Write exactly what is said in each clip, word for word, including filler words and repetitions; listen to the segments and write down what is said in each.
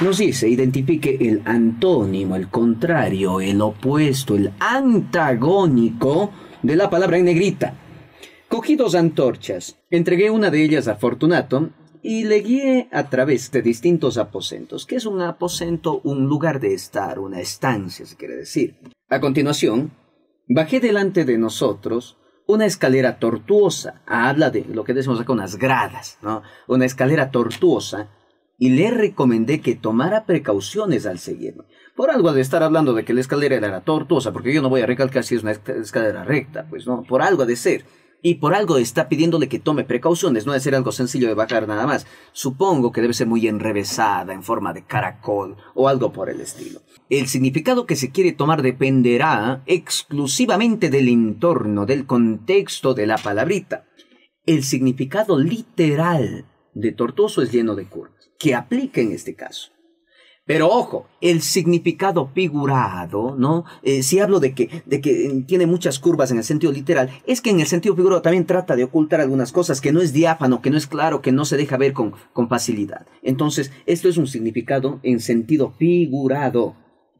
nos dice, identifique el antónimo, el contrario, el opuesto, el antagónico de la palabra en negrita. Cogí dos antorchas, entregué una de ellas a Fortunato y le guié a través de distintos aposentos. ¿Qué es un aposento? Un lugar de estar, una estancia, se quiere decir. A continuación, bajé delante de nosotros una escalera tortuosa. Habla de lo que decimos acá, unas gradas, ¿no? Una escalera tortuosa. Y le recomendé que tomara precauciones al seguirme. Por algo de estar hablando de que la escalera era tortuosa, porque yo no voy a recalcar si es una escalera recta, pues no, por algo de ser. Y por algo está pidiéndole que tome precauciones, no debe ser algo sencillo de bajar nada más. Supongo que debe ser muy enrevesada, en forma de caracol, o algo por el estilo. El significado que se quiere tomar dependerá exclusivamente del entorno, del contexto de la palabrita. El significado literal de tortuoso es lleno de curvas, que aplica en este caso. Pero ojo, el significado figurado, ¿no? Eh, si hablo de que, de que tiene muchas curvas en el sentido literal, es que en el sentido figurado también trata de ocultar algunas cosas, que no es diáfano, que no es claro, que no se deja ver con, con facilidad. Entonces, esto es un significado en sentido figurado.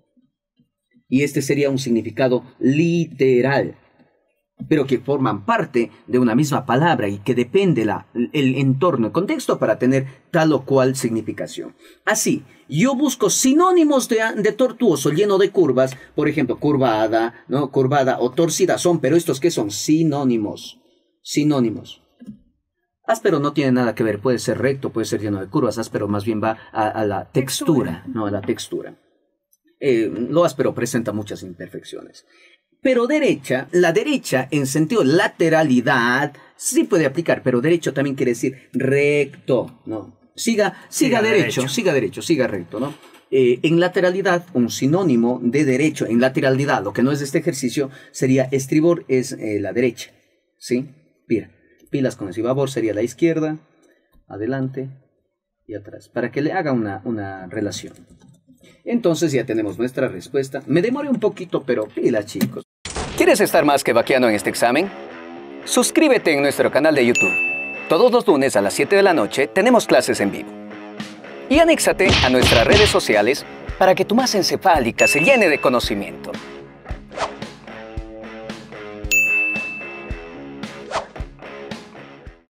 Y este sería un significado literal, pero que forman parte de una misma palabra y que depende la, el entorno, el contexto para tener tal o cual significación. Así, yo busco sinónimos de, de tortuoso lleno de curvas, por ejemplo, curvada, ¿no? Curvada o torcida son, pero estos ¿qué son? Sinónimos. Sinónimos. Áspero no tiene nada que ver, puede ser recto, puede ser lleno de curvas, áspero más bien va a, a la textura, no a la textura. Eh, lo áspero presenta muchas imperfecciones. Pero derecha, la derecha en sentido lateralidad sí puede aplicar, pero derecho también quiere decir recto, ¿no? Siga, siga, siga derecho, derecho, siga derecho, siga recto, ¿no? Eh, en lateralidad, un sinónimo de derecho, en lateralidad, lo que no es de este ejercicio, sería estribor es eh, la derecha, ¿sí? Mira, pilas con el sibabor sería la izquierda, adelante y atrás, para que le haga una, una relación. Entonces ya tenemos nuestra respuesta. Me demoré un poquito, pero pila, chicos. ¿Quieres estar más que vaqueando en este examen? Suscríbete en nuestro canal de YouTube. Todos los lunes a las siete de la noche tenemos clases en vivo. Y anéxate a nuestras redes sociales para que tu masa encefálica se llene de conocimiento.